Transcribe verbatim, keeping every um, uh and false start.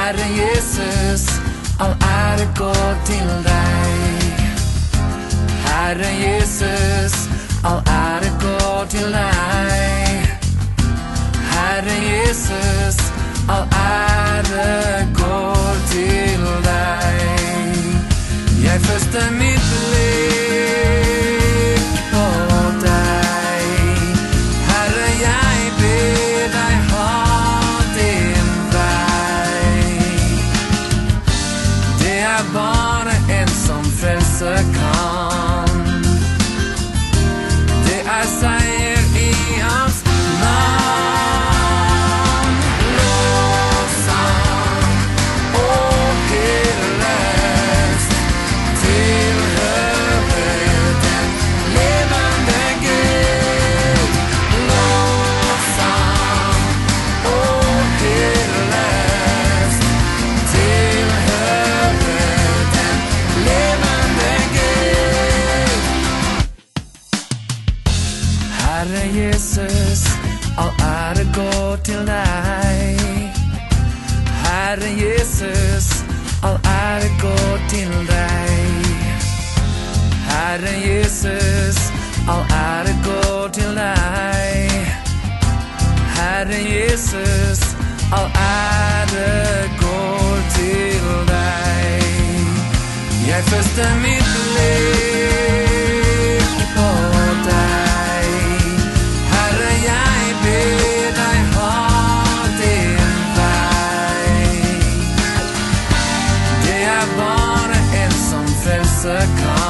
Herre Jesus, all ære går til deg. Herre Jesus, all ære går til deg. Herre Jesus, all ære går til deg. Jeg fester mitt blikk på deg. Herre, jeg ber deg ha din vei. Det er bare en som frelse kan. Det er seier i hans navn. Herre Jesus, all ære går til deg. Herre Jesus, all ære går til deg. Herre Jesus, all ære går til deg. Herre Jesus, all ære går til deg. Jeg fester mitt blikk på deg. Kan